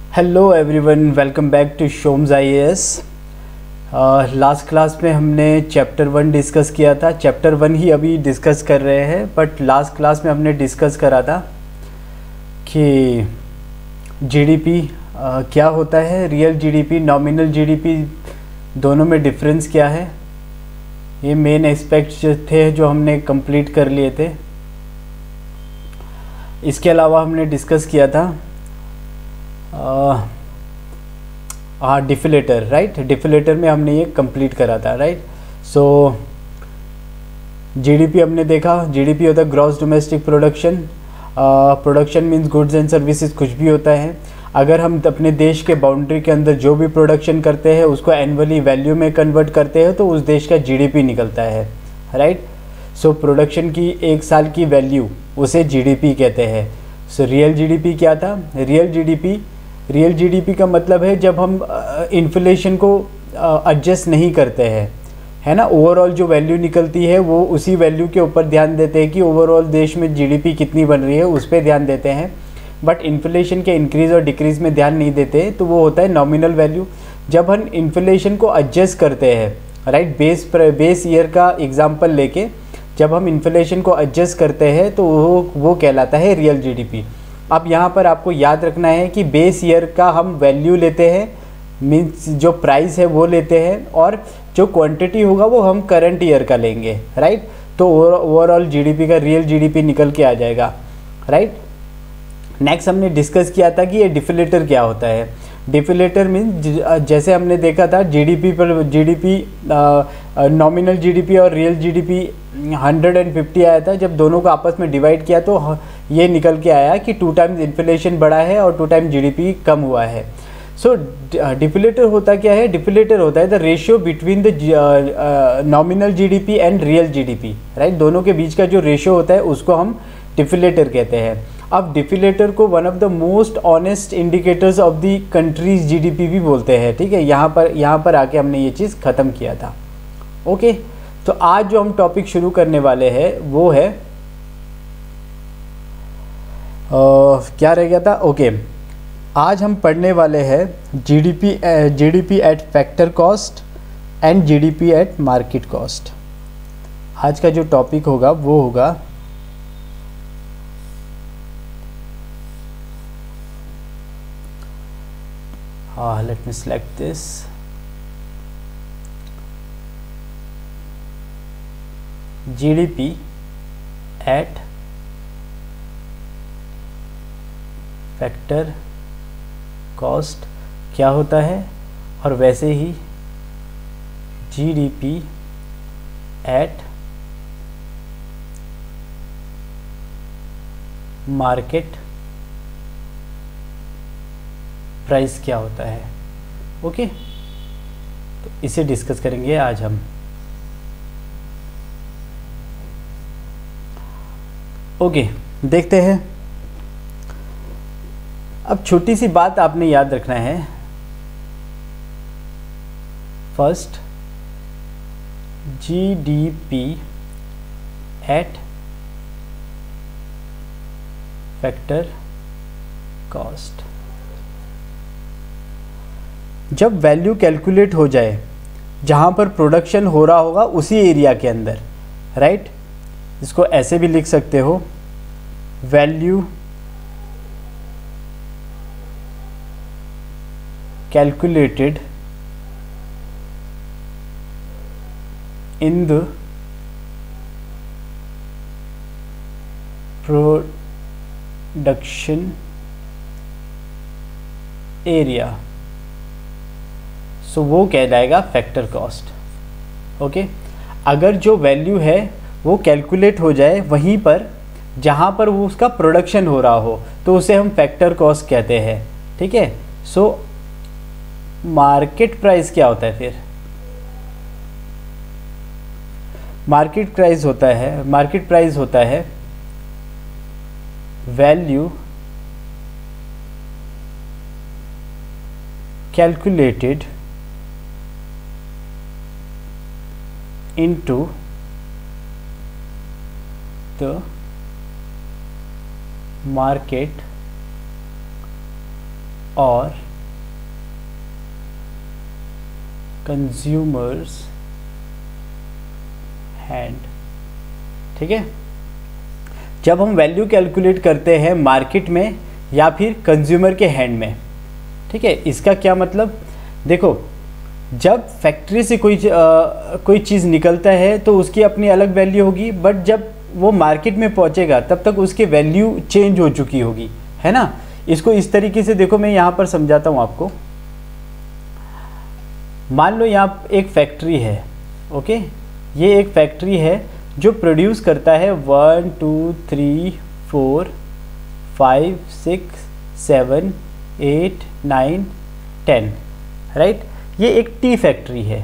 Hello everyone, welcome back to शोम्स IAS. Last class में हमने चैप्टर 1 डिस्कस किया था। चैप्टर 1 ही अभी डिस्कस कर रहे हैं, बट लास्ट क्लास में हमने डिस्कस करा था कि जीडीपी क्या होता है, रियल जीडीपी, नॉमिनल जीडीपी, दोनों में डिफरेंस क्या है। ये मेन एस्पेक्ट्स जो थे जो हमने कंप्लीट कर लिए थे। इसके अलावा हमने डिस्कस किया था डिफिलेटर, राइट। डिफिलेटर में हमने ये कंप्लीट करा था, राइट। सो जीडीपी हमने देखा। जीडीपी होता है gross domestic production. Production means goods and services, कुछ भी होता है। अगर हम अपने देश के बाउंड्री के अंदर जो भी प्रोडक्शन करते हैं उसको एनुअली वैल्यू में कन्वर्ट करते हैं तो उस देश का जीडीपी निकलता है, राइट। सो प्रोडक्शन की एक साल की वैल्यू, उसे जीडीपी कहते हैं। सो रियल जीडीपी क्या था? रियल जीडीपी का मतलब है जब हम इन्फ्लेशन को एडजस्ट नहीं करते हैं, है ना। ओवरऑल जो वैल्यू निकलती है वो उसी वैल्यू के ऊपर ध्यान देते हैं कि ओवरऑल देश में जीडीपी कितनी बन रही है, उस पर ध्यान देते हैं। बट इन्फ्लेशन के इंक्रीज़ और डिक्रीज़ में ध्यान नहीं देते, तो वो होता है नॉमिनल वैल्यू। जब हम इन्फ्लेशन को एडजस्ट करते हैं, राइट, बेस ईयर का एग्जाम्पल लेके जब हम इन्फ्लेशन को एडजस्ट करते हैं तो वो कहलाता है रियल जीडीपी। अब यहाँ पर आपको याद रखना है कि बेस ईयर का हम वैल्यू लेते हैं, मीन्स जो प्राइस है वो लेते हैं, और जो क्वांटिटी होगा वो हम करंट ईयर का लेंगे, राइट। तो ओवरऑल जीडीपी का रियल जीडीपी निकल के आ जाएगा, राइट। नेक्स्ट हमने डिस्कस किया था कि ये डिफिलेटर क्या होता है। डिफिलेटर मीन्स जैसे हमने देखा था जीडीपी नॉमिनल जीडीपी और रियल जीडीपी 150 आया था। जब दोनों को आपस में डिवाइड किया तो ये निकल के आया कि 2 टाइम्स इन्फ्लेशन बढ़ा है और 2 टाइम्स जीडीपी कम हुआ है। सो डिफिलेटर होता क्या है? डिफिलेटर होता है the ratio between the nominal GDP and real GDP, right. दोनों के बीच का जो रेशियो होता है उसको हम डिफिलेटर कहते हैं। अब डिफिलेटर को one of the most honest indicators of the country's GDP भी बोलते हैं, ठीक है। यहाँ पर आके हमने ये चीज़ ख़त्म किया था, ओके। तो आज जो हम टॉपिक शुरू करने वाले हैं वो है क्या रह गया था? ओके, आज हम पढ़ने वाले हैं GDP at factor cost and GDP at market cost. आज का जो टॉपिक होगा वो होगा let me select this. GDP at factor cost क्या होता है, और वैसे ही GDP एट मार्केट प्राइस क्या होता है, ओके। तो इसे डिस्कस करेंगे आज हम, ओके। देखते हैं। अब छोटी सी बात आपने याद रखना है। First, GDP at factor cost. जब वैल्यू कैलकुलेट हो जाए जहाँ पर प्रोडक्शन हो रहा होगा उसी एरिया के अंदर, राइट। इसको ऐसे भी लिख सकते हो, value calculated in the production area, so वो कहलाएगा फैक्टर कॉस्ट, ओके। अगर जो वैल्यू है वो कैलकुलेट हो जाए वहीं पर जहाँ पर वो उसका प्रोडक्शन हो रहा हो तो उसे हम फैक्टर कॉस्ट कहते हैं, ठीक है। सो मार्केट प्राइस क्या होता है फिर? मार्केट प्राइस होता है value calculated into the market और कंज्यूमर्स हैंड। ठीक है, जब हम वैल्यू कैलकुलेट करते हैं मार्केट में या फिर कंज्यूमर के हैंड में, ठीक है, इसका क्या मतलब, देखो जब फैक्ट्री से कोई चीज़ निकलता है तो उसकी अपनी अलग वैल्यू होगी, बट जब वो मार्केट में पहुंचेगा तब तक उसकी वैल्यू चेंज हो चुकी होगी, है ना। इसको इस तरीके से देखो, मैं यहाँ पर समझाता हूँ आपको। मान लो यहाँ एक फैक्ट्री है, ओके, ये एक फैक्ट्री है जो प्रोड्यूस करता है 1 2 3 4 5 6 7 8 9 10, राइट। ये एक टी फैक्ट्री है,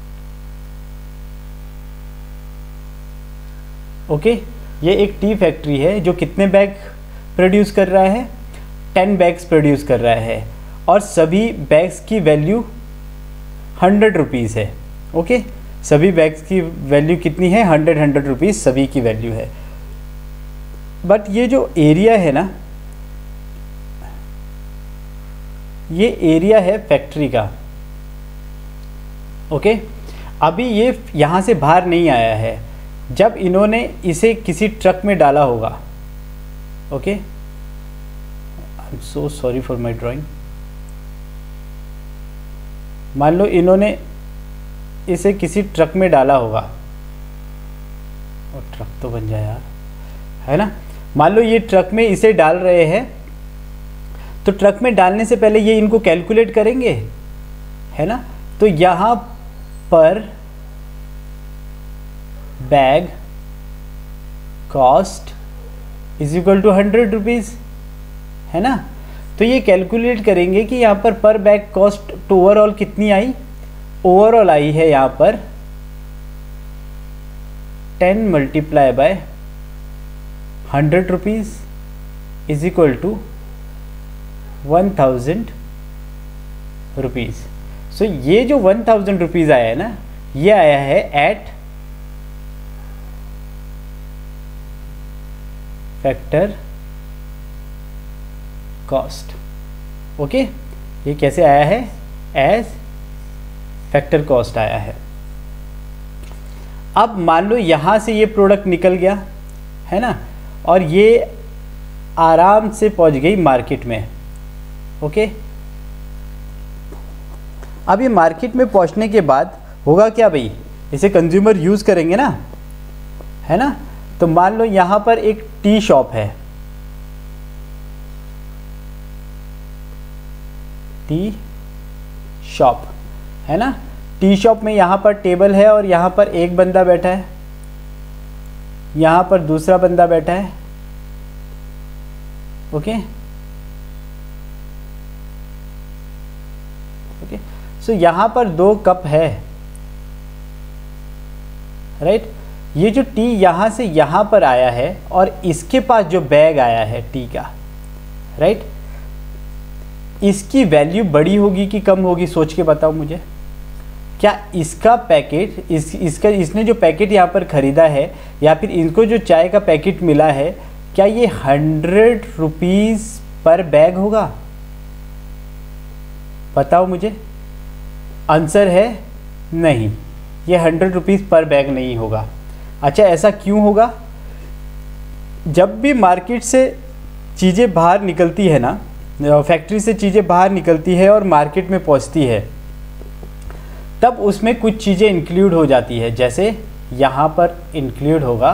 ओके, ये एक टी फैक्ट्री है जो कितने बैग प्रोड्यूस कर रहा है, 10 बैग्स प्रोड्यूस कर रहा है, और सभी बैग्स की वैल्यू 100 रुपीज़ है, ओके। सभी बैग्स की वैल्यू कितनी है, 100 रुपीज़ सभी की वैल्यू है। बट ये जो एरिया है ना, ये एरिया है फैक्ट्री का, ओके। अभी ये यहाँ से बाहर नहीं आया है, जब इन्होंने इसे किसी ट्रक में डाला होगा, okay, I am so sorry for my drawing. मान लो इन्होंने इसे किसी ट्रक में डाला होगा, और ट्रक तो बन जाए यार, है ना। मान लो ये ट्रक में इसे डाल रहे हैं, तो ट्रक में डालने से पहले ये इनको कैलकुलेट करेंगे, है ना। तो यहाँ पर bag cost is equal to 100 rupees, है ना। तो ये कैलकुलेट करेंगे कि यहाँ पर बैग कॉस्ट तो ओवरऑल कितनी आई, ओवरऑल आई है यहाँ पर 10 multiply by 100 rupees is equal to 1000 rupees. So ये जो 1000 रुपीज़ आया है ना, ये आया है एट फैक्टर कॉस्ट, ओके। ये कैसे आया है, एज फैक्टर कॉस्ट आया है। अब मान लो यहाँ से ये प्रोडक्ट निकल गया, है ना, और ये आराम से पहुँच गई मार्केट में, ओके। अब ये मार्केट में पहुँचने के बाद होगा क्या भाई, इसे कंज्यूमर यूज़ करेंगे ना, है ना। तो मान लो यहाँ पर एक टी शॉप है, टी शॉप, है ना। टी शॉप में यहाँ पर टेबल है और यहाँ पर एक बंदा बैठा है, यहाँ पर दूसरा बंदा बैठा है, ओके ओके। सो यहाँ पर 2 कप है, राइट। ये जो टी यहाँ से यहाँ पर आया है और इसके पास जो बैग आया है टी का, राइट, इसकी वैल्यू बड़ी होगी कि कम होगी, सोच के बताओ मुझे। क्या इसका पैकेट, इसने जो पैकेट यहाँ पर ख़रीदा है या फिर इनको जो चाय का पैकेट मिला है, क्या ये 100 रुपीज़ पर बैग होगा? बताओ मुझे। आंसर है नहीं, ये 100 रुपीज़ पर बैग नहीं होगा। अच्छा, ऐसा क्यों होगा? जब भी मार्केट से चीज़ें बाहर निकलती है ना, फैक्ट्री से चीज़ें बाहर निकलती है और मार्केट में पहुंचती है, तब उसमें कुछ चीज़ें इंक्लूड हो जाती है। जैसे यहाँ पर इंक्लूड होगा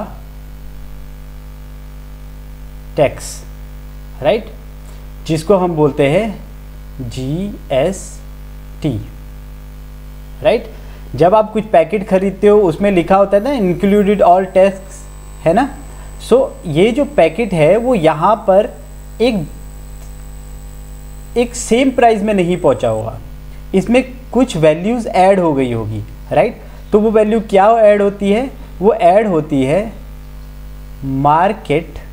टैक्स, राइट, जिसको हम बोलते हैं GST, राइट। जब आप कुछ पैकेट खरीदते हो उसमें लिखा होता है ना इंक्लूडेड ऑल टैक्स, है ना। सो ये जो पैकेट है वो यहाँ पर एक सेम प्राइस में नहीं पहुँचा होगा, इसमें कुछ वैल्यूज़ ऐड हो गई होगी, राइट। तो वो वैल्यू क्या ऐड होती है? वो ऐड होती है मार्केट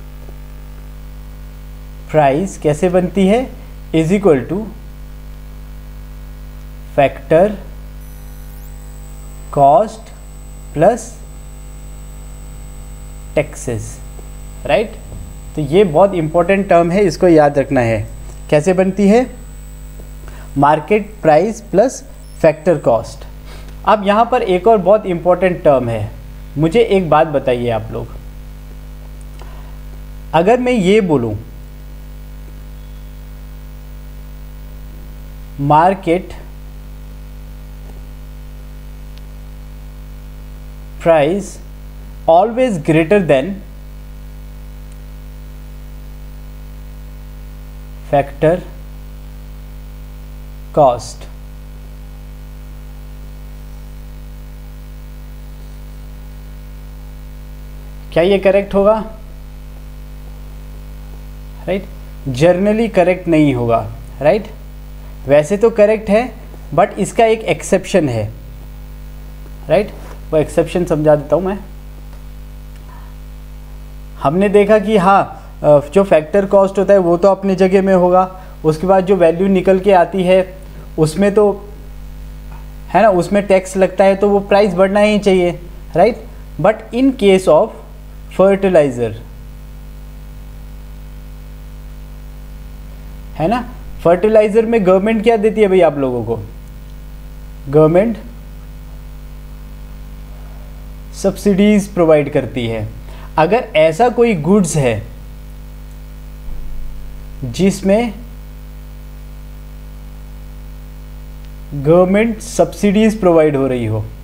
प्राइस। कैसे बनती है? Is equal to factor cost plus taxes, right. तो ये बहुत इंपॉर्टेंट टर्म है, इसको याद रखना है। कैसे बनती है? Market price plus factor cost. अब यहाँ पर एक और बहुत इंपॉर्टेंट टर्म है, मुझे एक बात बताइए आप लोग, अगर मैं ये बोलूँ market price always greater than factor cost, क्या ये करेक्ट होगा? राइट, जर्नली करेक्ट नहीं होगा। राइट, वैसे तो करेक्ट है बट इसका एक एक्सेप्शन है। राइट, वो एक्सेप्शन समझा देता हूँ मैं। हमने देखा कि हाँ, जो फैक्टर कॉस्ट होता है वो तो अपनी जगह में होगा, उसके बाद जो वैल्यू निकल के आती है उसमें तो है ना, उसमें टैक्स लगता है तो वो प्राइस बढ़ना ही चाहिए। Right, but in case of fertiliser, है ना, फर्टिलाइज़र में गवर्नमेंट क्या देती है भाई आप लोगों को? गवर्नमेंट सब्सिडीज प्रोवाइड करती है। अगर ऐसा कोई गुड्स है जिसमें गवर्नमेंट सब्सिडीज प्रोवाइड हो रही हो,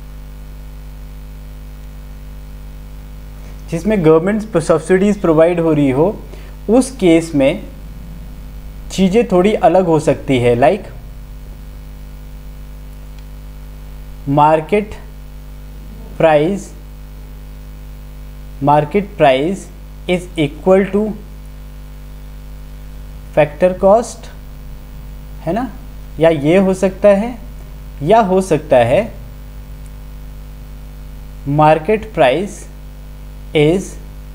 जिसमें गवर्नमेंट सब्सिडीज प्रोवाइड हो रही हो, उस केस में चीज़ें थोड़ी अलग हो सकती है। Like market price is equal to factor cost, है ना, या ये हो सकता है, या हो सकता है market price is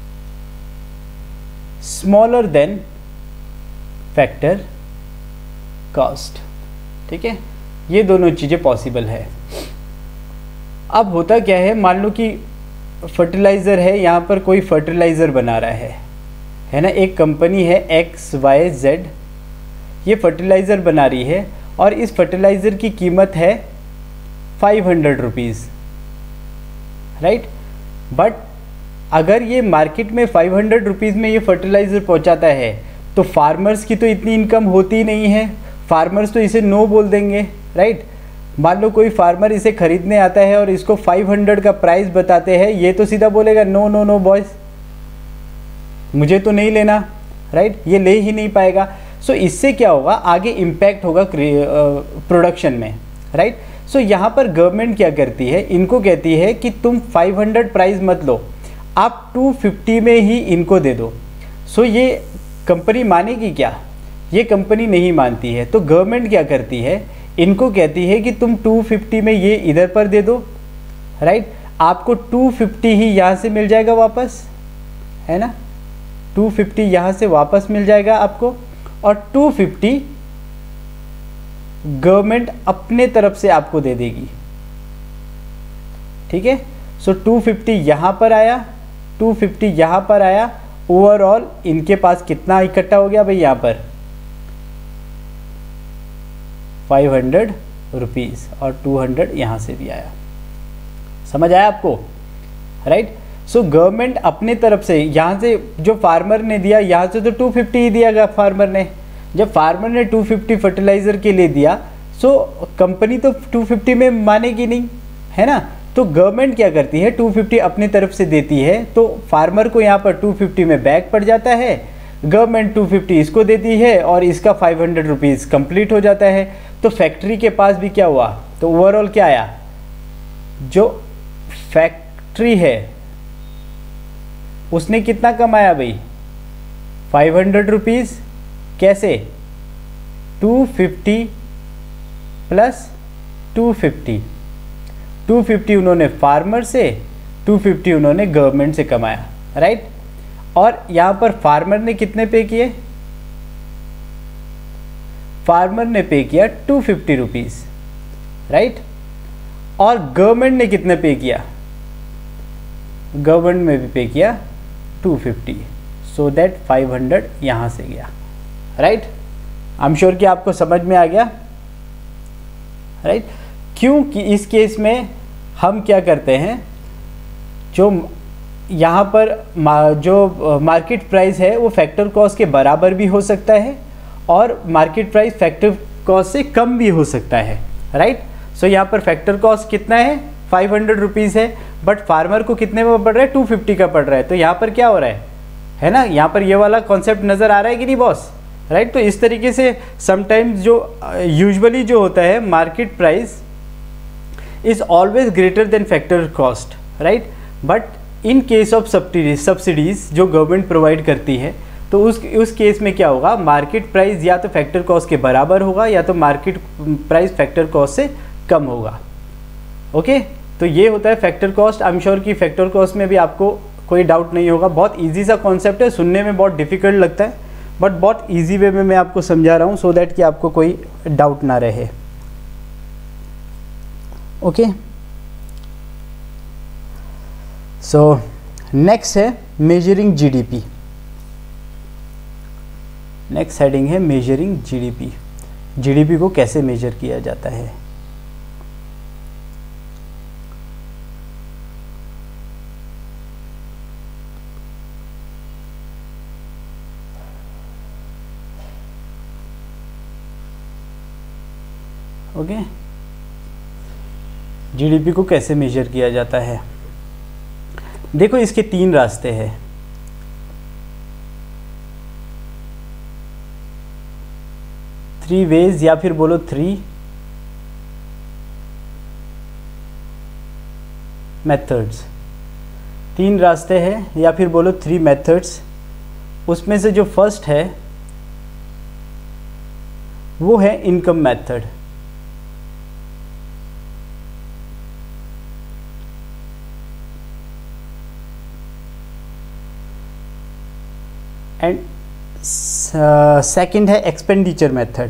smaller than factor cost. ठीक है, ये दोनों चीज़ें पॉसिबल है। अब होता क्या है, मान लो कि फर्टिलाइज़र है, यहाँ पर कोई फर्टिलाइज़र बना रहा है ना, एक कंपनी है XYZ, ये फर्टिलाइज़र बना रही है और इस फर्टिलाइज़र की कीमत है 500 रुपीज़। राइट, बट अगर ये मार्केट में 500 रुपीज़ में ये फर्टिलाइज़र पहुँचाता है तो फार्मर्स की तो इतनी इनकम होती नहीं है, फार्मर्स तो इसे नो बोल देंगे। राइट, मान लो कोई फार्मर इसे खरीदने आता है और इसको 500 का प्राइस बताते हैं, ये तो सीधा बोलेगा नो नो नो बॉयज़, मुझे तो नहीं लेना। राइट, ये ले ही नहीं पाएगा। सो इससे क्या होगा, आगे इम्पैक्ट होगा प्रोडक्शन में। राइट, सो यहाँ पर गवर्नमेंट क्या करती है, इनको कहती है कि तुम 500 प्राइस मत लो, आप 250 में ही इनको दे दो। सो ये कंपनी मानेगी क्या? ये कंपनी नहीं मानती है। तो गवर्नमेंट क्या करती है, इनको कहती है कि तुम 250 में ये इधर पर दे दो। राइट, आपको 250 ही यहाँ से मिल जाएगा वापस, है ना, 250 यहाँ से वापस मिल जाएगा आपको, और 250 गवर्नमेंट अपने तरफ से आपको दे देगी। ठीक है, सो 250 यहाँ पर आया, 250 यहाँ पर आया, ओवरऑल इनके पास कितना इकट्ठा हो गया भाई, यहाँ पर 500 रुपीज़, और 200 यहाँ से भी आया। समझ आया आपको? राइट, सो गवर्नमेंट अपने तरफ से यहाँ से जो फार्मर ने दिया, यहाँ से तो 250 ही दिया गया फार्मर ने। जब फार्मर ने 250 फर्टिलाइज़र के लिए दिया, सो कंपनी तो 250 में मानेगी नहीं, है ना। तो गवर्नमेंट क्या करती है, 250 अपनी तरफ से देती है, तो फार्मर को यहाँ पर 250 में बैक पड़ जाता है, गवर्नमेंट 250 इसको देती है और इसका 500 रुपीज़ कंप्लीट हो जाता है। तो फैक्ट्री के पास भी क्या हुआ, तो ओवरऑल क्या आया, जो फैक्ट्री है उसने कितना कमाया भाई, 500 रुपीज़। कैसे, 250 प्लस 250, 250 उन्होंने फार्मर से, 250 उन्होंने गवर्नमेंट से कमाया। राइट, और यहाँ पर फार्मर ने कितने पे किए, फार्मर ने पे किया 250 रुपीज़। राइट, और गवर्नमेंट ने कितने पे किया, गवर्नमेंट में भी पे किया 250, सो दैट 500 यहाँ से गया। राइट, आई एम श्योर कि आपको समझ में आ गया। राइट। क्योंकि इस केस में हम क्या करते हैं, जो यहाँ पर जो मार्केट प्राइस है वो फैक्टर कॉस्ट के बराबर भी हो सकता है और मार्केट प्राइस फैक्टर कॉस्ट से कम भी हो सकता है, राइट। सो यहाँ पर फैक्टर कॉस्ट कितना है, 500 रुपीज़ है, बट फार्मर को कितने में पड़ रहा है, 250 का पड़ रहा है। तो यहाँ पर क्या हो रहा है ना, यहाँ पर ये वाला कॉन्सेप्ट नज़र आ रहा है कि नहीं बॉस, राइट। तो इस तरीके से समटाइम्स जो यूजुअली जो होता है market price is always greater than factor cost, right. But in case of subsidies जो गवर्नमेंट प्रोवाइड करती है, तो उस केस में क्या होगा, मार्केट प्राइस या तो फैक्टर कॉस्ट के बराबर होगा या तो मार्केट प्राइस फैक्टर कॉस्ट से कम होगा। ओके, तो ये होता है factor cost. I am sure कि फैक्टर कॉस्ट में भी आपको कोई डाउट नहीं होगा। बहुत इजी सा कॉन्सेप्ट है, सुनने में बहुत डिफ़िकल्ट लगता है, बट बहुत इजी वे में मैं आपको समझा रहा हूँ सो दैट कि आपको कोई डाउट ना रहे। ओके, सो नेक्स्ट है मेजरिंग जीडीपी। नेक्स्ट हेडिंग है मेजरिंग जीडीपी। जीडीपी को कैसे मेजर किया जाता है। ओके, जीडीपी को कैसे मेजर किया जाता है। देखो, इसके 3 रास्ते हैं। थ्री वेज या फिर बोलो 3 मेथड्स। 3 रास्ते हैं या फिर बोलो 3 मेथड्स। उसमें से जो फर्स्ट है वो है इनकम मेथड। एंड सेकंड है एक्सपेंडिचर मेथड।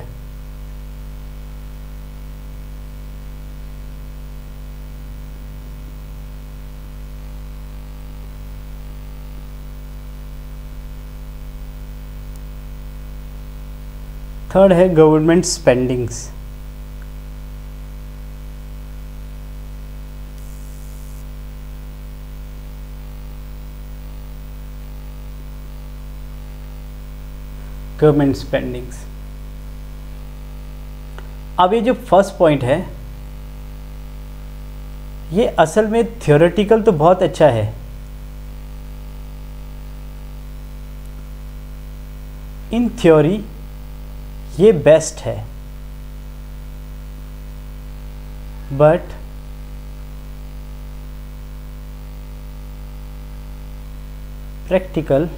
थर्ड है गवर्नमेंट स्पेंडिंग्स। Government spendings. अब ये जो फर्स्ट पॉइंट है ये असल में थ्योरेटिकल तो बहुत अच्छा है, इन थ्योरी ये बेस्ट है, बट प्रैक्टिकल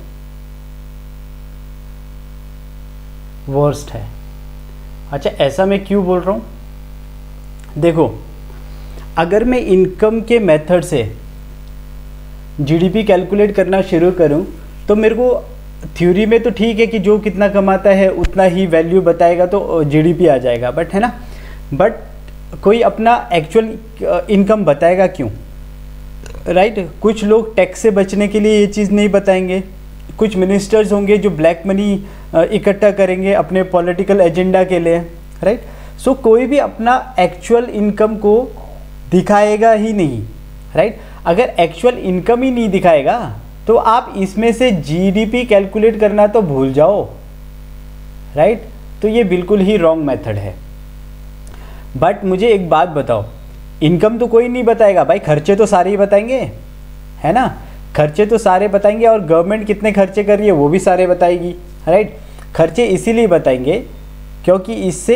वर्स्ट है। अच्छा, ऐसा मैं क्यों बोल रहा हूँ, देखो अगर मैं इनकम के मेथड से जीडीपी कैलकुलेट करना शुरू करूँ तो मेरे को थ्योरी में तो ठीक है कि जो कितना कमाता है उतना ही वैल्यू बताएगा तो जीडीपी आ जाएगा, बट है ना, बट कोई अपना एक्चुअल इनकम बताएगा क्यों, राइट। कुछ लोग टैक्स से बचने के लिए ये चीज़ नहीं बताएंगे, कुछ मिनिस्टर्स होंगे जो ब्लैक मनी इकट्ठा करेंगे अपने पॉलिटिकल एजेंडा के लिए, राइट। सो कोई भी अपना एक्चुअल इनकम को दिखाएगा ही नहीं, राइट। अगर एक्चुअल इनकम ही नहीं दिखाएगा तो आप इसमें से जीडीपी कैलकुलेट करना तो भूल जाओ, राइट। तो ये बिल्कुल ही रॉन्ग मेथड है। बट मुझे एक बात बताओ, इनकम तो कोई नहीं बताएगा भाई, खर्चे तो सारे ही बताएंगे, है ना, खर्चे तो सारे बताएंगे और गवर्नमेंट कितने खर्चे कर रही है वो भी सारे बताएगी, राइट। खर्चे इसीलिए बताएंगे क्योंकि इससे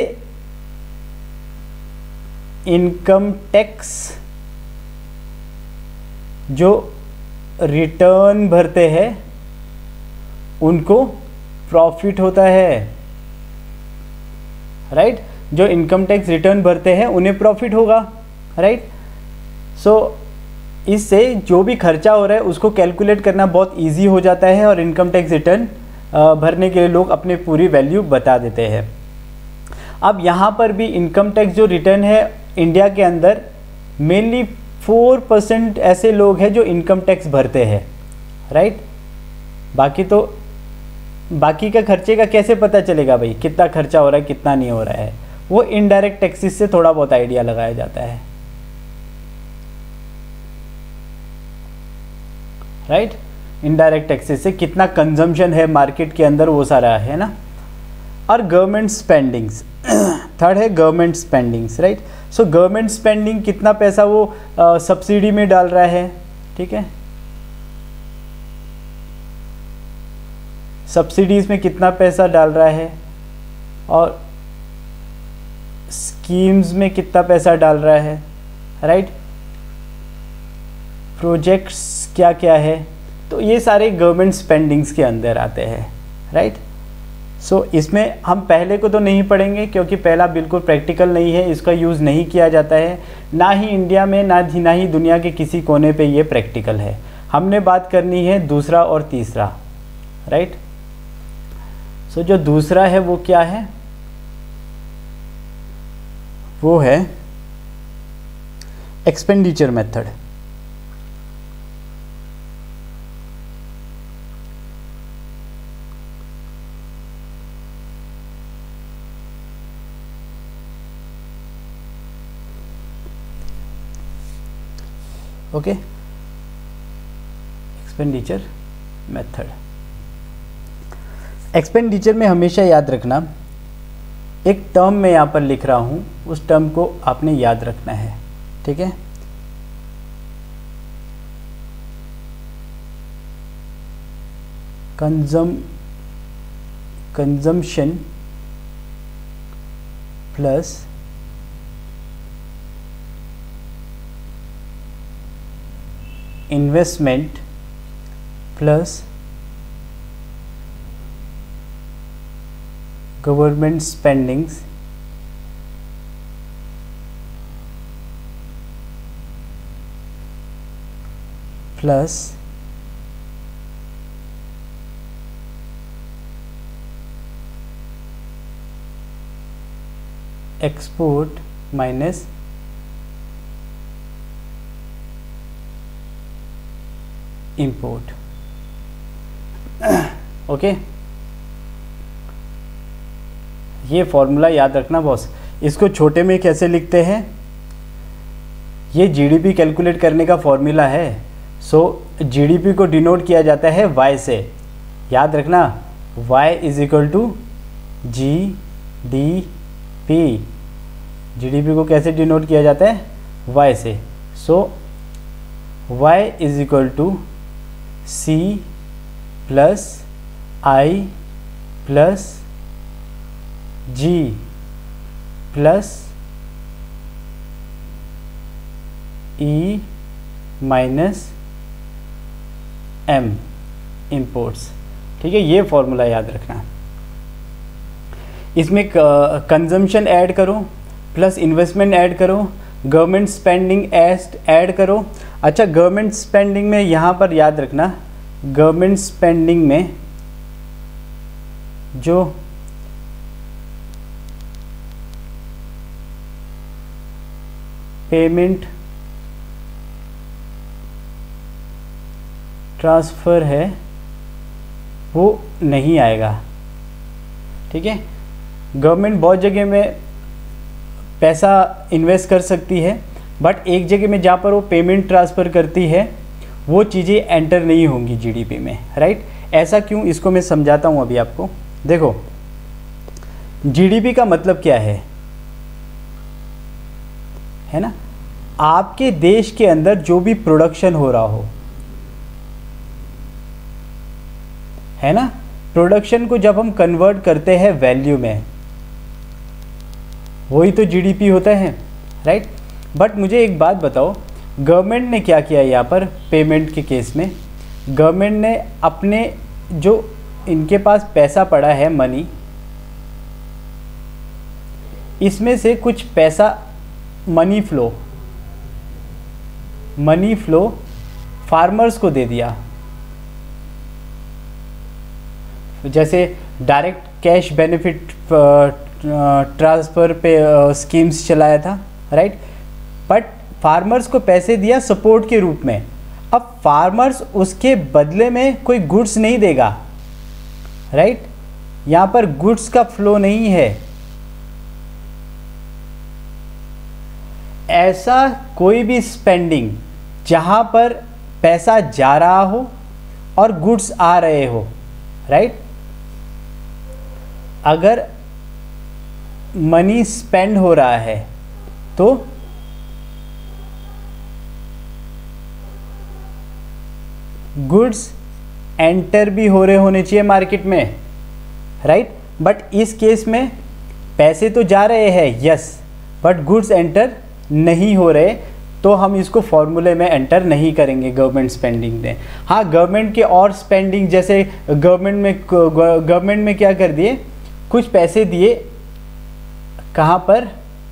इनकम टैक्स जो रिटर्न भरते हैं उनको प्रॉफिट होता है, राइट। जो इनकम टैक्स रिटर्न भरते हैं उन्हें प्रॉफिट होगा, राइट। सो इससे जो भी खर्चा हो रहा है उसको कैलकुलेट करना बहुत इजी हो जाता है और इनकम टैक्स रिटर्न भरने के लिए लोग अपनी पूरी वैल्यू बता देते हैं। अब यहाँ पर भी इनकम टैक्स जो रिटर्न है इंडिया के अंदर मेनली 4% ऐसे लोग हैं जो इनकम टैक्स भरते हैं, राइट। बाकी का खर्चे का कैसे पता चलेगा भाई, कितना खर्चा हो रहा है कितना नहीं हो रहा है, वो इनडायरेक्ट टैक्सेस से थोड़ा बहुत आइडिया लगाया जाता है, राइट। इनडायरेक्ट टैक्सेस से कितना कंजम्पशन है मार्केट के अंदर, वो सारा है ना। और गवर्नमेंट स्पेंडिंग्स, थर्ड है government spendings, right. So government spending कितना पैसा वो सब्सिडी में डाल रहा है, ठीक है, सब्सिडीज में कितना पैसा डाल रहा है और स्कीम्स में कितना पैसा डाल रहा है, राइट। प्रोजेक्ट्स क्या क्या है, तो ये सारे गवर्नमेंट स्पेंडिंग्स के अंदर आते हैं, राइट। सो इसमें हम पहले को तो नहीं पढ़ेंगे क्योंकि पहला बिल्कुल प्रैक्टिकल नहीं है, इसका यूज़ नहीं किया जाता है, ना ही इंडिया में ना ही दुनिया के किसी कोने पे ये प्रैक्टिकल है। हमने बात करनी है दूसरा और तीसरा, राइट। सो जो दूसरा है वो क्या है, वो है expenditure method. Okay, expenditure method. Expenditure में हमेशा याद रखना, एक टर्म में यहाँ पर लिख रहा हूँ, उस टर्म को आपने याद रखना है, ठीक है। Consumption plus investment plus government spendings plus export minus import. Okay, ये फॉर्मूला याद रखना बॉस। इसको छोटे में कैसे लिखते हैं, ये जीडीपी कैलकुलेट करने का फॉर्मूला है। सो जीडीपी को डिनोट किया जाता है वाई से, याद रखना, Y is equal to G D P. GDP को कैसे डिनोट किया जाता है, वाई से। So Y is equal to C plus I plus G plus E minus M imports, ठीक है। ये फॉर्मूला याद रखना। इसमें कंजम्पशन ऐड करो प्लस इन्वेस्टमेंट ऐड करो, गवर्नमेंट स्पेंडिंग ऐड करो। अच्छा, गवर्नमेंट स्पेंडिंग में यहाँ पर याद रखना, गवर्नमेंट स्पेंडिंग में जो पेमेंट ट्रांसफ़र है वो नहीं आएगा, ठीक है। गवर्नमेंट बहुत जगह में पैसा इन्वेस्ट कर सकती है, बट एक जगह में जहाँ पर वो पेमेंट ट्रांसफ़र करती है वो चीज़ें एंटर नहीं होंगी जीडीपी में, राइट। ऐसा क्यों, इसको मैं समझाता हूँ अभी आपको। देखो, जीडीपी का मतलब क्या है ना, आपके देश के अंदर जो भी प्रोडक्शन हो रहा हो, है ना, प्रोडक्शन को जब हम कन्वर्ट करते हैं वैल्यू में, वही तो जीडीपी होता है, राइट। बट मुझे एक बात बताओ, गवर्नमेंट ने क्या किया यहाँ पर पेमेंट के केस में, गवर्नमेंट ने अपने जो इनके पास पैसा पड़ा है मनी, इसमें से कुछ पैसा मनी फ्लो फार्मर्स को दे दिया। जैसे डायरेक्ट कैश बेनिफिट ट्रांसफ़र पे स्कीम्स चलाया था, राइट। बट फार्मर्स को पैसे दिया सपोर्ट के रूप में। अब फार्मर्स उसके बदले में कोई गुड्स नहीं देगा, राइट। यहाँ पर गुड्स का फ्लो नहीं है, ऐसा कोई भी स्पेंडिंग जहाँ पर पैसा जा रहा हो और गुड्स आ रहे हो, राइट। अगर मनी स्पेंड हो रहा है तो गुड्स एंटर भी हो रहे होने चाहिए मार्केट में, राइट। बट इस केस में पैसे तो जा रहे हैं, यस, बट गुड्स एंटर नहीं हो रहे, तो हम इसको फॉर्मूले में एंटर नहीं करेंगे गवर्नमेंट स्पेंडिंग में। हाँ, गवर्नमेंट के और स्पेंडिंग, जैसे गवर्नमेंट में क्या कर दिए, कुछ पैसे दिए, कहाँ पर,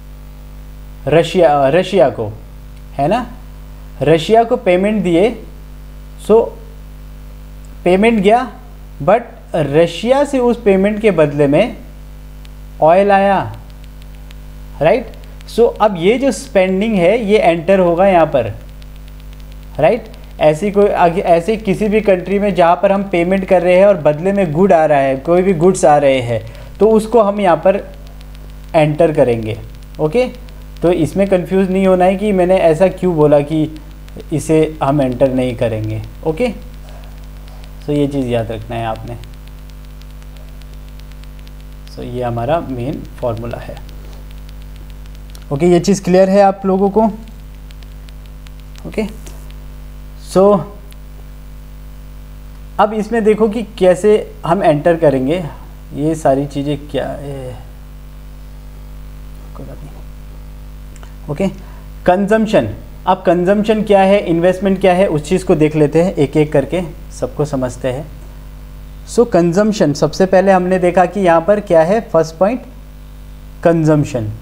रशिया को, है ना, रशिया को पेमेंट दिए, सो पेमेंट गया, बट रशिया से उस पेमेंट के बदले में ऑयल आया, राइट। सो अब ये जो स्पेंडिंग है ये एंटर होगा यहाँ पर, राइट। ऐसे किसी भी कंट्री में जहाँ पर हम पेमेंट कर रहे हैं और बदले में गुड आ रहा है, कोई भी गुड्स आ रहे हैं, तो उसको हम यहाँ पर एंटर करेंगे, ओके। तो इसमें कंफ्यूज नहीं होना है कि मैंने ऐसा क्यों बोला कि इसे हम एंटर नहीं करेंगे, ओके। सो ये चीज़ याद रखना है आपने। सो ये हमारा मेन फॉर्मूला है, ओके। ये चीज़ क्लियर है आप लोगों को, ओके। सो अब इसमें देखो कि कैसे हम एंटर करेंगे, ये सारी चीज़ें क्या है, ओके। कंजम्पशन, अब कंजम्पशन क्या है, इन्वेस्टमेंट क्या है, उस चीज़ को देख लेते हैं एक एक करके, सबको समझते हैं। सो कंजम्पशन, सबसे पहले हमने देखा कि यहाँ पर क्या है, first point consumption,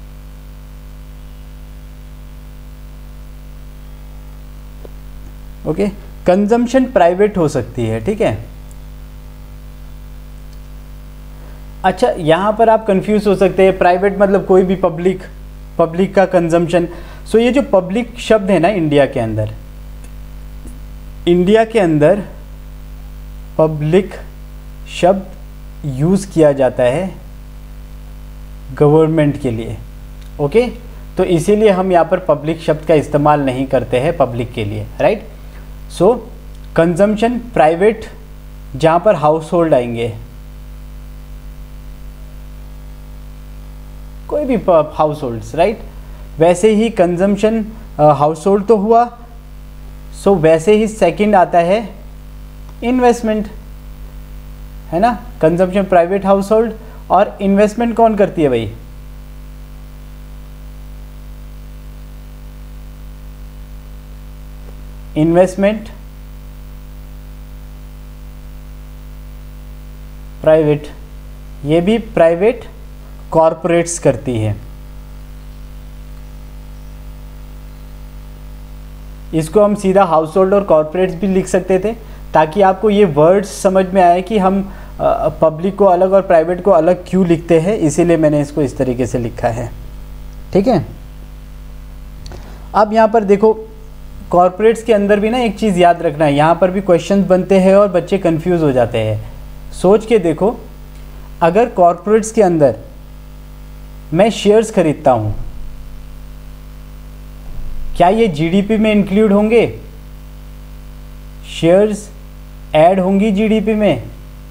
okay. Consumption private हो सकती है, ठीक है। अच्छा, यहाँ पर आप कंफ्यूज हो सकते हैं, प्राइवेट मतलब कोई भी पब्लिक का कंजम्पशन। सो ये जो पब्लिक शब्द है ना, इंडिया के अंदर पब्लिक शब्द यूज़ किया जाता है गवर्नमेंट के लिए, ओके। तो इसीलिए हम यहाँ पर पब्लिक शब्द का इस्तेमाल नहीं करते हैं पब्लिक के लिए, राइट। सो कंजम्पशन प्राइवेट, जहाँ पर हाउस होल्ड आएंगे, कोई भी हाउस होल्ड्स, राइट। वैसे ही कंजम्पशन हाउस होल्ड तो हुआ, सो वैसे ही सेकंड आता है इन्वेस्टमेंट, है ना। कंजम्पशन प्राइवेट हाउस होल्ड, और इन्वेस्टमेंट कौन करती है भाई, इन्वेस्टमेंट प्राइवेट, ये भी प्राइवेट कॉरपोरेट्स करती है। इसको हम सीधा हाउस होल्ड और कॉरपोरेट्स भी लिख सकते थे, ताकि आपको ये वर्ड्स समझ में आए कि हम पब्लिक को अलग और प्राइवेट को अलग क्यों लिखते हैं, इसीलिए मैंने इसको इस तरीके से लिखा है, ठीक है। अब यहाँ पर देखो, कॉरपोरेट्स के अंदर भी ना एक चीज़ याद रखना है, यहाँ पर भी क्वेश्चंस बनते हैं और बच्चे कंफ्यूज हो जाते हैं। सोच के देखो, अगर कॉरपोरेट्स के अंदर मैं शेयर्स खरीदता हूँ, क्या ये जीडीपी में इंक्लूड होंगे, शेयर्स ऐड होंगी जीडीपी में,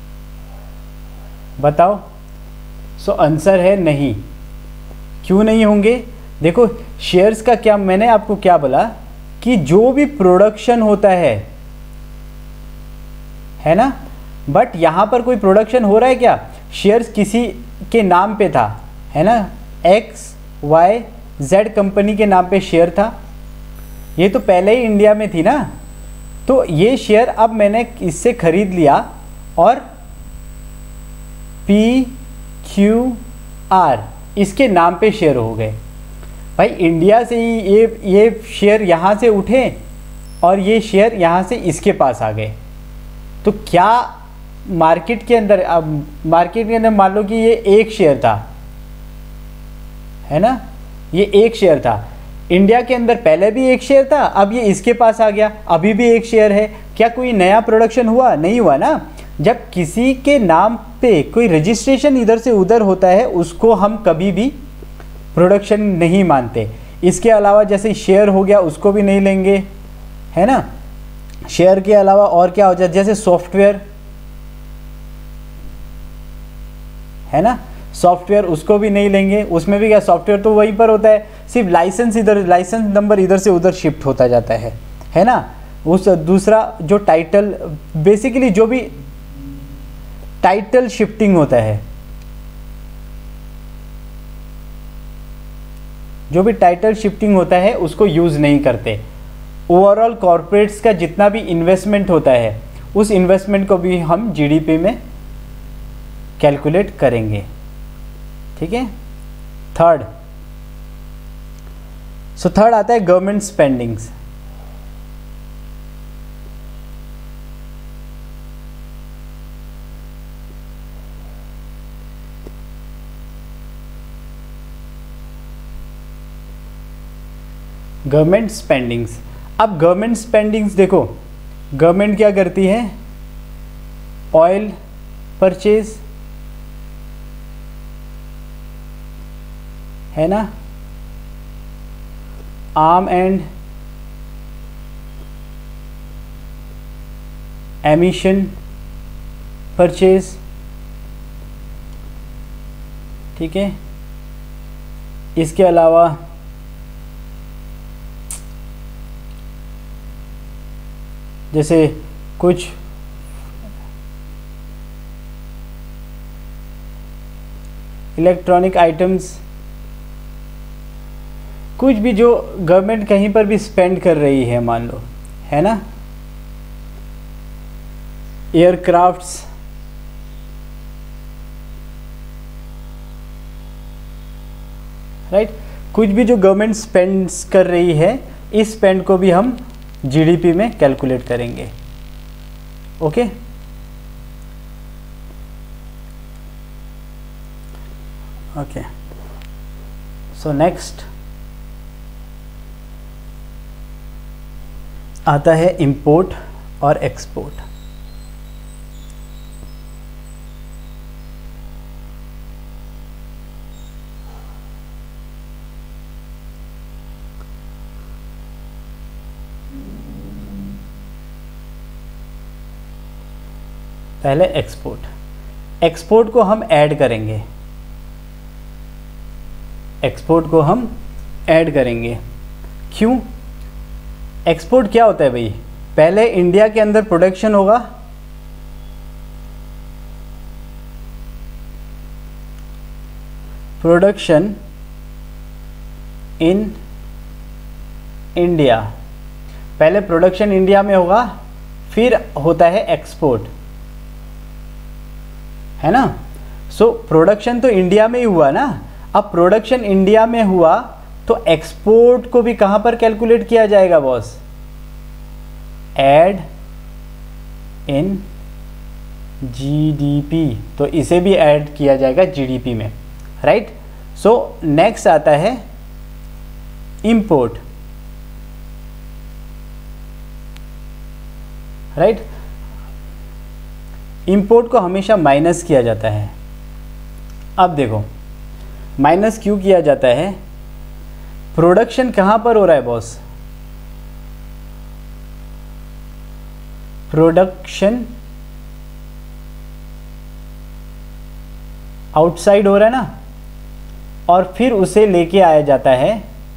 बताओ। सो आंसर है नहीं। क्यों नहीं होंगे, देखो शेयर्स का क्या, मैंने आपको क्या बोला कि जो भी प्रोडक्शन होता है ना, बट यहाँ पर कोई प्रोडक्शन हो रहा है क्या, शेयर्स किसी के नाम पे था, है ना, XYZ कंपनी के नाम पे शेयर था, ये तो पहले ही इंडिया में थी ना, तो ये शेयर अब मैंने इससे खरीद लिया और PQR इसके नाम पे शेयर हो गए। भाई इंडिया से ही ये शेयर यहाँ से उठे और ये शेयर यहाँ से इसके पास आ गए, तो क्या मार्केट के अंदर, अब मार्केट के अंदर मान लो कि ये एक शेयर था, है ना, ये एक शेयर था, इंडिया के अंदर पहले भी एक शेयर था, अब ये इसके पास आ गया, अभी भी एक शेयर है, क्या कोई नया प्रोडक्शन हुआ, नहीं हुआ ना। जब किसी के नाम पे कोई रजिस्ट्रेशन इधर से उधर होता है, उसको हम कभी भी प्रोडक्शन नहीं मानते। इसके अलावा जैसे शेयर हो गया उसको भी नहीं लेंगे, है ना। शेयर के अलावा और क्या हो जाए, जैसे सॉफ्टवेयर, है ना, सॉफ्टवेयर उसको भी नहीं लेंगे। उसमें भी क्या, सॉफ्टवेयर तो वहीं पर होता है, सिर्फ लाइसेंस इधर, लाइसेंस नंबर इधर से उधर शिफ्ट होता जाता है ना। उस दूसरा जो टाइटल, बेसिकली जो भी टाइटल शिफ्टिंग होता है, जो भी टाइटल शिफ्टिंग होता है उसको यूज़ नहीं करते। ओवरऑल कॉर्पोरेट्स का जितना भी इन्वेस्टमेंट होता है उस इन्वेस्टमेंट को भी हम जीडीपी में कैलकुलेट करेंगे, ठीक है। थर्ड आता है गवर्नमेंट स्पेंडिंग्स। गवर्नमेंट स्पेंडिंग्स, अब गवर्नमेंट स्पेंडिंग्स देखो, गवर्नमेंट क्या करती है, ऑयल परचेज, है ना, आर्म एंड एमिशन परचेज, ठीक है। इसके अलावा जैसे कुछ इलेक्ट्रॉनिक आइटम्स, कुछ भी जो गवर्नमेंट कहीं पर भी स्पेंड कर रही है, मान लो, है ना, एयरक्राफ्ट्स, राइट, कुछ भी जो गवर्नमेंट स्पेंड्स कर रही है, इस स्पेंड को भी हम जीडीपी में कैलकुलेट करेंगे, ओके। ओके, सो नेक्स्ट आता है इंपोर्ट और एक्सपोर्ट। पहले एक्सपोर्ट को हम ऐड करेंगे, एक्सपोर्ट को हम ऐड करेंगे। क्यों? एक्सपोर्ट क्या होता है भाई, पहले इंडिया के अंदर प्रोडक्शन होगा, प्रोडक्शन इन इंडिया, पहले प्रोडक्शन इंडिया में होगा, फिर होता है एक्सपोर्ट, है ना। सो प्रोडक्शन तो इंडिया में ही हुआ ना, अब प्रोडक्शन इंडिया में हुआ तो एक्सपोर्ट को भी कहां पर कैलकुलेट किया जाएगा बॉस, ऐड इन जीडीपी, तो इसे भी ऐड किया जाएगा जीडीपी में, राइट। सो नेक्स्ट आता है इंपोर्ट, राइट। इंपोर्ट को हमेशा माइनस किया जाता है। अब देखो माइनस क्यों किया जाता है, प्रोडक्शन कहां पर हो रहा है बॉस, प्रोडक्शन आउटसाइड हो रहा है ना, और फिर उसे लेके आया जाता है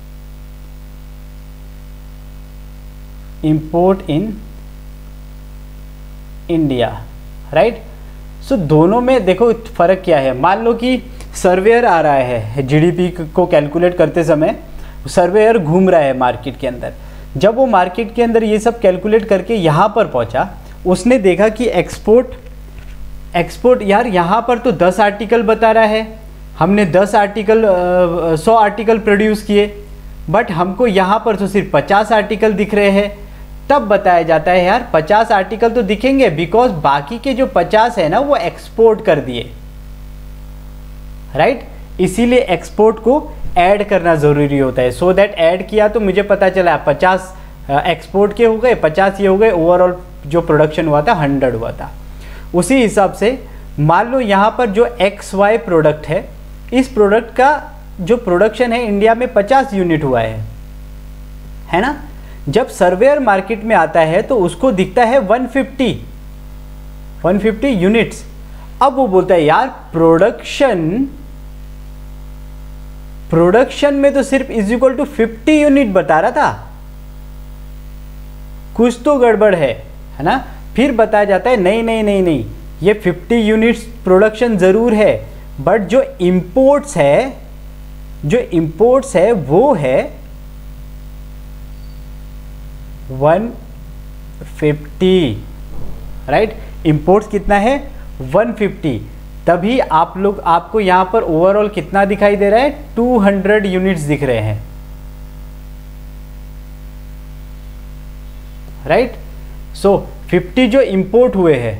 import in India, right. So दोनों में देखो फर्क क्या है। मान लो कि सर्वेयर आ रहा है, जीडीपी को कैलकुलेट करते समय सर्वेयर घूम रहा है मार्केट के अंदर, जब वो मार्केट के अंदर ये सब कैलकुलेट करके यहाँ पर पहुँचा, उसने देखा कि एक्सपोर्ट यार यहाँ पर तो 10 आर्टिकल बता रहा है, हमने 10 आर्टिकल 100 आर्टिकल प्रोड्यूस किए, बट हमको यहाँ पर तो सिर्फ 50 आर्टिकल दिख रहे हैं। तब बताया जाता है यार 50 आर्टिकल तो दिखेंगे, बिकॉज बाकी के जो 50 है ना वो एक्सपोर्ट कर दिए, राइट। इसीलिए एक्सपोर्ट को ऐड करना ज़रूरी होता है, सो दैट ऐड किया तो मुझे पता चला 50 एक्सपोर्ट के हो गए, 50 ये हो गए, ओवरऑल जो प्रोडक्शन हुआ था 100 हुआ था। उसी हिसाब से मान लो यहाँ पर जो XY प्रोडक्ट है, इस प्रोडक्ट का जो प्रोडक्शन है इंडिया में 50 यूनिट हुआ है ना। जब सर्वेयर मार्केट में आता है तो उसको दिखता है 150 यूनिट्स। अब वो बोलता है यार प्रोडक्शन में तो सिर्फ इज इक्वल टू 50 यूनिट बता रहा था, कुछ तो गड़बड़ है ना। फिर बताया जाता है नहीं नहीं नहीं नहीं, ये 50 यूनिट्स प्रोडक्शन ज़रूर है, बट जो इंपोर्ट्स है वो है 150, राइट। इंपोर्ट्स कितना है 150, तभी आपको यहाँ पर ओवरऑल कितना दिखाई दे रहा है 200 यूनिट्स दिख रहे हैं, राइट। सो 50 जो इंपोर्ट हुए हैं,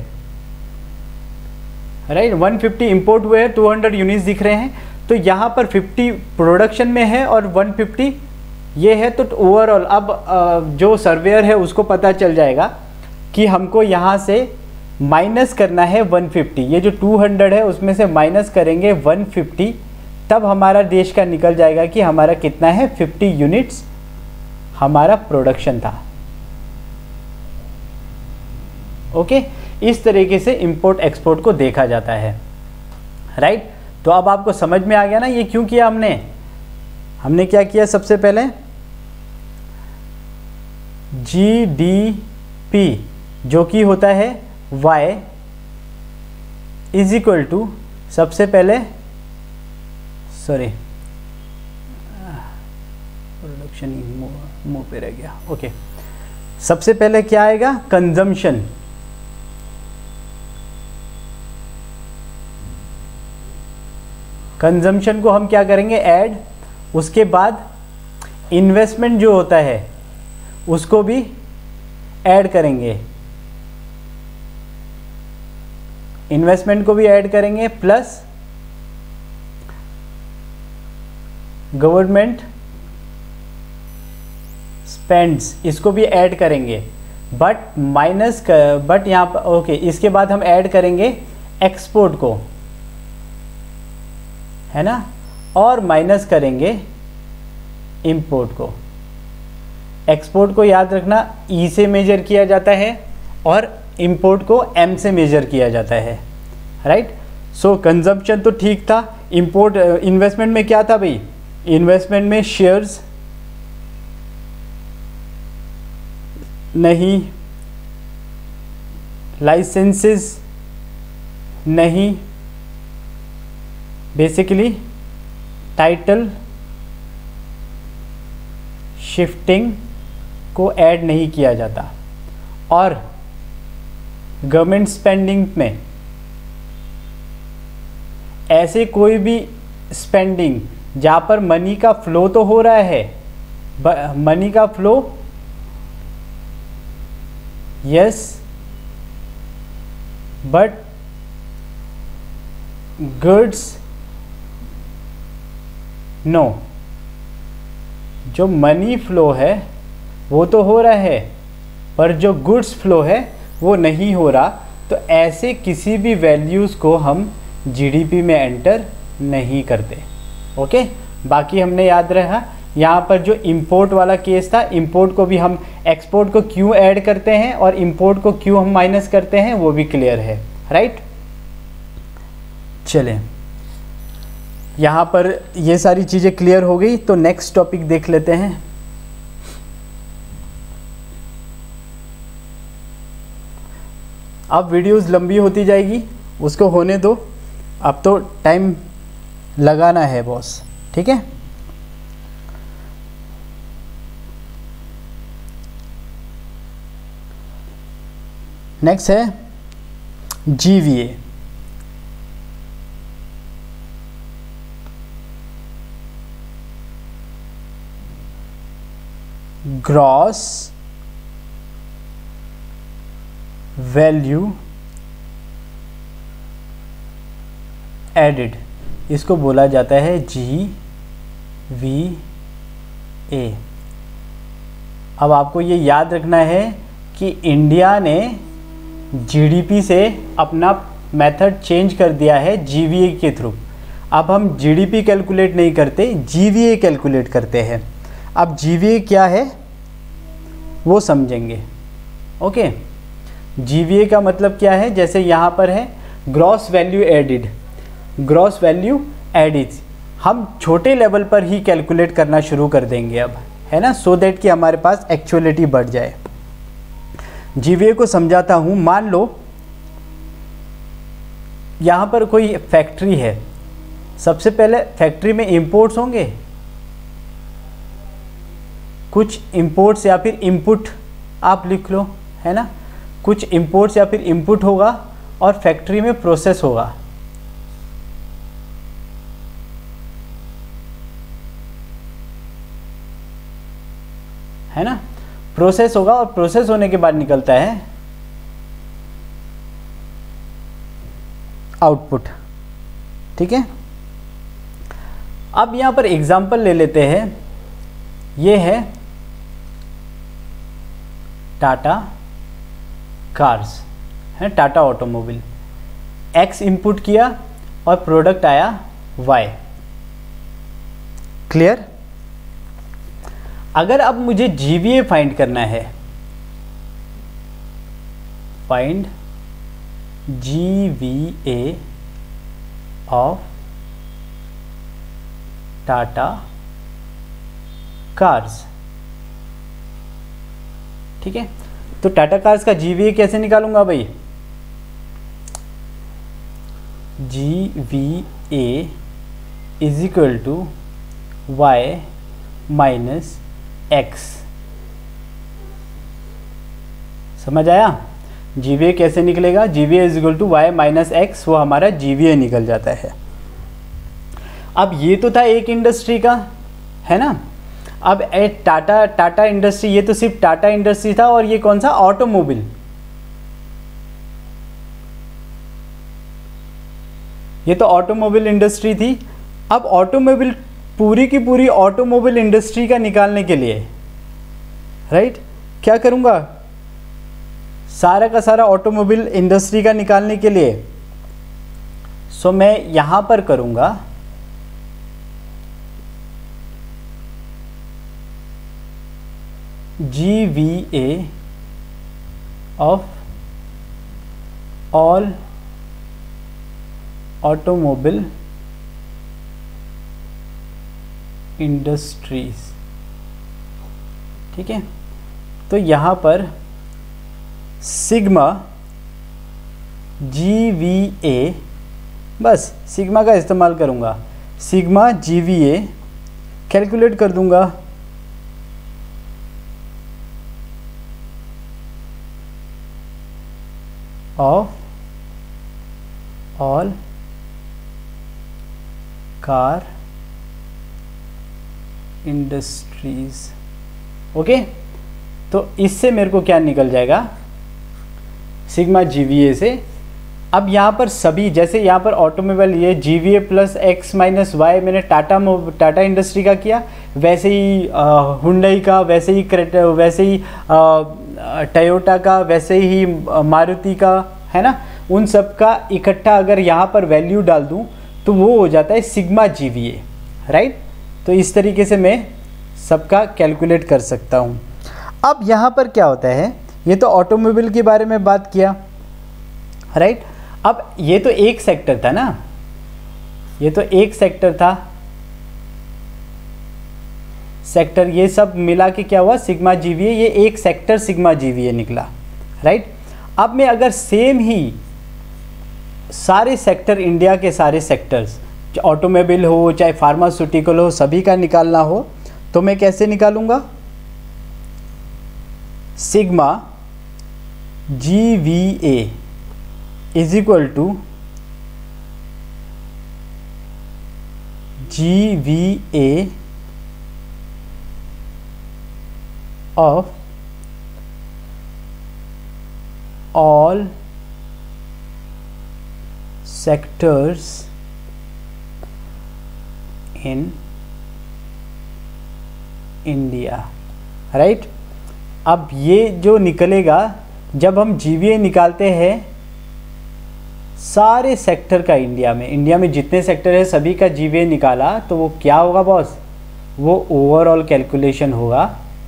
राइट, 150 इंपोर्ट हुए हैं, 200 यूनिट्स दिख रहे हैं। तो यहाँ पर 50 प्रोडक्शन में है और 150 ये है। तो ओवरऑल अब जो सर्वेयर है उसको पता चल जाएगा कि हमको यहाँ से माइनस करना है 150, ये जो 200 है उसमें से माइनस करेंगे 150, तब हमारा देश का निकल जाएगा कि हमारा कितना है 50 यूनिट्स हमारा प्रोडक्शन था। ओके, इस तरीके से इंपोर्ट एक्सपोर्ट को देखा जाता है, राइट। तो अब आपको समझ में आ गया ना ये क्यों किया हमने क्या किया। सबसे पहले GDP जो कि होता है Y इज इक्वल टू, सबसे पहले प्रोडक्शन मुंह पे रह गया, ओके। सबसे पहले क्या आएगा कंजम्पशन, कंजम्पशन को हम क्या करेंगे ऐड, उसके बाद इन्वेस्टमेंट जो होता है उसको भी ऐड करेंगे, इन्वेस्टमेंट को भी ऐड करेंगे, प्लस गवर्नमेंट स्पेंड्स इसको भी ऐड करेंगे, बट यहाँ पर ओके। इसके बाद हम ऐड करेंगे एक्सपोर्ट को, है ना, और माइनस करेंगे इंपोर्ट को। एक्सपोर्ट को याद रखना ई से मेजर किया जाता है और इंपोर्ट को एम से मेजर किया जाता है, राइट। सो कंजम्पशन तो ठीक था। इंपोर्ट इन्वेस्टमेंट में क्या था भाई, इन्वेस्टमेंट में शेयर्स नहीं, लाइसेंसेस नहीं, बेसिकली टाइटल शिफ्टिंग को ऐड नहीं किया जाता। और गवर्नमेंट स्पेंडिंग में ऐसे कोई भी स्पेंडिंग जहाँ पर मनी का फ्लो तो हो रहा है, मनी का flow yes, but goods no, जो मनी फ्लो है वो तो हो रहा है पर जो गुड्स फ्लो है वो नहीं हो रहा। तो ऐसे किसी भी वैल्यूज़ को हम जीडीपी में एंटर नहीं करते, ओके। बाकी हमने याद रहा यहाँ पर जो इंपोर्ट वाला केस था, इंपोर्ट को भी हम एक्सपोर्ट को क्यों ऐड करते हैं और इंपोर्ट को क्यों हम माइनस करते हैं वो भी क्लियर है, राइट। चलें, यहाँ पर ये सारी चीज़ें क्लियर हो गई तो नेक्स्ट टॉपिक देख लेते हैं। अब वीडियोस लंबी होती जाएगी, उसको होने दो, अब तो टाइम लगाना है बॉस, ठीक है। नेक्स्ट है GVA, ग्रॉस वैल्यू एडिड, इसको बोला जाता है GVA। अब आपको ये याद रखना है कि इंडिया ने जीडीपी से अपना मेथड चेंज कर दिया है GVA के थ्रू। अब हम जीडीपी कैलकुलेट नहीं करते, जीवीए कैलकुलेट करते हैं। अब जीवीए क्या है वो समझेंगे। ओके, जीवीए का मतलब क्या है, जैसे यहाँ पर है gross value added, gross value added हम छोटे लेवल पर ही कैलकुलेट करना शुरू कर देंगे अब, है ना, सो दैट कि हमारे पास एक्चुअलिटी बढ़ जाए। जीवीए को समझाता हूँ। मान लो यहाँ पर कोई फैक्ट्री है, सबसे पहले फैक्ट्री में इंपोर्ट्स होंगे, कुछ इंपोर्ट्स या फिर इनपुट आप लिख लो, है ना, कुछ इंपोर्ट्स या फिर इनपुट होगा और फैक्ट्री में प्रोसेस होगा। है ना, प्रोसेस होगा और प्रोसेस होने के बाद निकलता है आउटपुट। ठीक है, अब यहां पर एग्जांपल ले लेते हैं। ये है टाटा कार्स, है टाटा ऑटोमोबाइल। एक्स इनपुट किया और प्रोडक्ट आया वाई। क्लियर? अगर अब मुझे जीवीए फाइंड करना है, find GVA of Tata cars. ठीक है, तो टाटा कार्स का जीवीए कैसे निकालूंगा भाई? GVA is equal to Y minus X. समझ आया? जीवीए कैसे निकलेगा? GVA is equal to Y minus X, वो हमारा जीवीए निकल जाता है। अब ये तो था एक इंडस्ट्री का, है ना। अब टाटा इंडस्ट्री, ये तो सिर्फ टाटा इंडस्ट्री था, और ये कौन सा? ऑटोमोबाइल। ये तो ऑटोमोबाइल इंडस्ट्री थी। अब ऑटोमोबाइल, पूरी की पूरी ऑटोमोबाइल इंडस्ट्री का निकालने के लिए, राइट, क्या करूंगा? सारा का सारा ऑटोमोबाइल इंडस्ट्री का निकालने के लिए सो मैं यहां पर करूंगा GVA of all automobile industries। ठीक है, तो यहाँ पर सिग्मा GVA, बस सिग्मा का इस्तेमाल करूँगा, सिग्मा GVA कैलकुलेट कर दूंगा। Of all car industries. Okay, तो इससे मेरे को क्या निकल जाएगा? सिग्मा GVA से। अब यहाँ पर सभी, जैसे यहाँ पर ऑटोमोबाइल, ये GVA plus X minus Y मैंने टाटा इंडस्ट्री का किया, वैसे ही हुंडई का, वैसे ही टयोटा का, वैसे ही मारुति का, है ना, उन सब का इकट्ठा अगर यहाँ पर वैल्यू डाल दूँ तो वो हो जाता है सिग्मा GVA, राइट। तो इस तरीके से मैं सबका कैलकुलेट कर सकता हूँ। अब यहाँ पर क्या होता है, ये तो ऑटोमोबाइल के बारे में बात किया, राइट। अब ये तो एक सेक्टर था ना, ये तो एक सेक्टर था, सेक्टर, ये सब मिला के क्या हुआ? सिग्मा GVA, ये एक सेक्टर सिग्मा GVA निकला, राइट। अब मैं अगर सेम ही सारे सेक्टर, इंडिया के सारे सेक्टर्स, ऑटोमोबाइल हो चाहे फार्मास्यूटिकल हो, सभी का निकालना हो तो मैं कैसे निकालूंगा? Sigma GVA is equal to GVA of all sectors in India, right. अब ये जो निकलेगा, जब हम GVA निकालते हैं सारे सेक्टर का इंडिया में जितने सेक्टर है सभी का जीवीए निकाला तो वो क्या होगा बॉस, वो ओवरऑल कैलकुलेशन होगा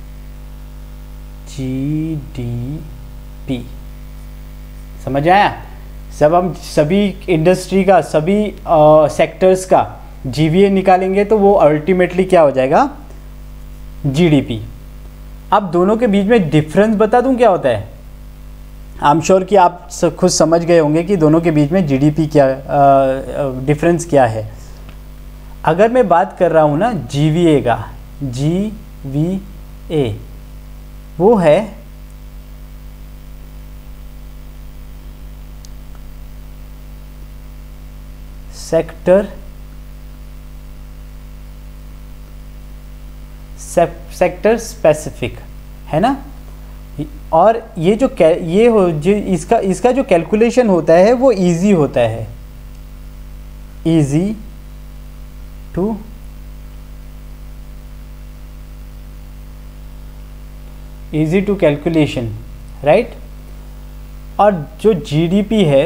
जीडीपी। समझ आया? हम सभी इंडस्ट्री का, सभी सेक्टर्स का जीवीए निकालेंगे तो वो अल्टीमेटली क्या हो जाएगा, जीडीपी। अब दोनों के बीच में डिफरेंस बता दूं क्या होता है। आई एम श्योर कि आप खुद समझ गए होंगे कि दोनों के बीच में जीडीपी क्या डिफरेंस क्या है। अगर मैं बात कर रहा हूँ ना जीवीए का, जीवीए वो है सेक्टर स्पेसिफिक, है ना। और ये जो इसका जो कैलकुलेशन होता है वो इजी होता है, इजी टू कैलकुलेशन, राइट। और जो जीडीपी है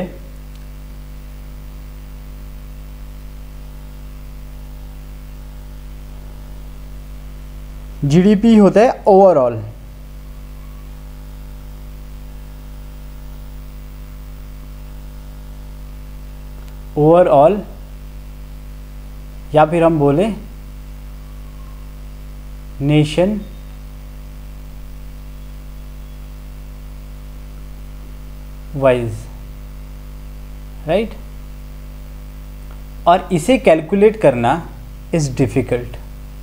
जीडीपी होता है ओवरऑल, या फिर हम बोले नेशन वाइज, राइट। और इसे कैलकुलेट करना is difficult.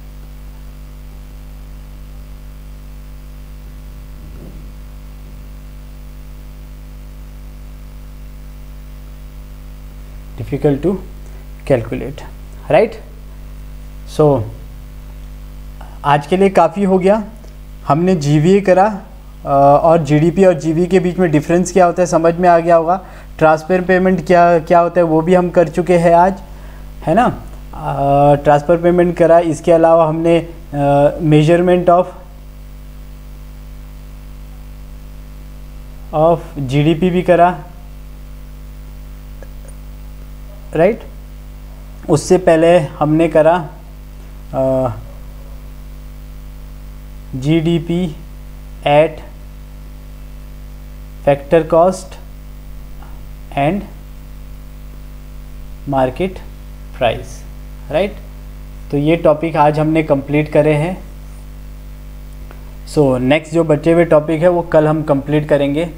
Difficult to calculate, right. So आज के लिए काफ़ी हो गया। हमने जीवीए करा और जीडीपी और जीवी के बीच में डिफरेंस क्या होता है समझ में आ गया होगा। ट्रांसफर पेमेंट क्या होता है वो भी हम कर चुके हैं आज, है ना। ट्रांसफ़र पेमेंट करा, इसके अलावा हमने मेजरमेंट ऑफ जीडीपी भी करा, राइट। उससे पहले हमने करा GDP at factor cost and market price, right. तो ये टॉपिक आज हमने कंप्लीट करे हैं। सो नेक्स्ट जो बचे हुए टॉपिक है वो कल हम कंप्लीट करेंगे।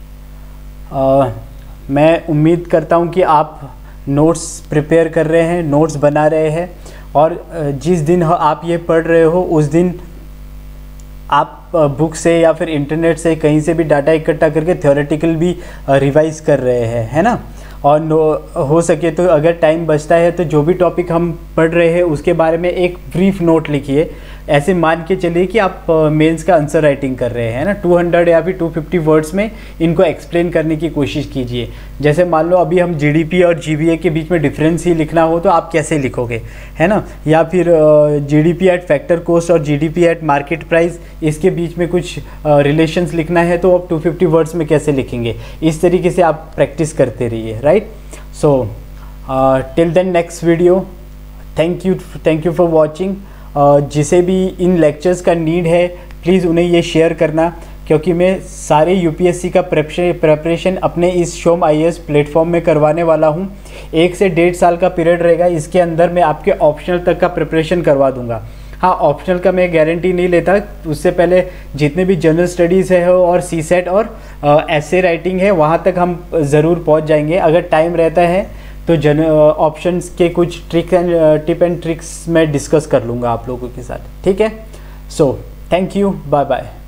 मैं उम्मीद करता हूँ कि आप नोट्स प्रिपेयर कर रहे हैं, नोट्स बना रहे हैं, और जिस दिन आप ये पढ़ रहे हो उस दिन आप बुक से या फिर इंटरनेट से कहीं से भी डाटा इकट्ठा करके थ्योरेटिकल भी रिवाइज कर रहे हैं, है ना। और हो सके तो अगर टाइम बचता है तो जो भी टॉपिक हम पढ़ रहे हैं उसके बारे में एक ब्रीफ नोट लिखिए। ऐसे मान के चलिए कि आप मेंस का आंसर राइटिंग कर रहे हैं ना, 200 या फिर 250 वर्ड्स में इनको एक्सप्लेन करने की कोशिश कीजिए। जैसे मान लो अभी हम जीडीपी और जीवीए के बीच में डिफरेंस ही लिखना हो तो आप कैसे लिखोगे, है ना। या फिर जीडीपी एट फैक्टर कॉस्ट और जीडीपी एट मार्केट प्राइस, इसके बीच में कुछ रिलेशंस लिखना है तो आप 250 वर्ड्स में कैसे लिखेंगे। इस तरीके से आप प्रैक्टिस करते रहिए, right. So till then next video, thank you for watching. जिसे भी इन लेक्चर्स का नीड है प्लीज़ उन्हें ये शेयर करना, क्योंकि मैं सारे यूपीएससी का प्रेपरेशन अपने इस शोम आईएएस प्लेटफॉर्म में करवाने वाला हूँ। 1 से 1.5 साल का पीरियड रहेगा, इसके अंदर मैं आपके ऑप्शनल तक का प्रिपरेशन करवा दूंगा। हाँ, ऑप्शनल का मैं गारंटी नहीं लेता, उससे पहले जितने भी जनरल स्टडीज़ है और सीसेट और एसे राइटिंग है वहाँ तक हम ज़रूर पहुँच जाएंगे। अगर टाइम रहता है तो ऑप्शंस के कुछ टिप एंड ट्रिक्स मैं डिस्कस कर लूँगा आप लोगों के साथ, ठीक है। So thank you, bye bye.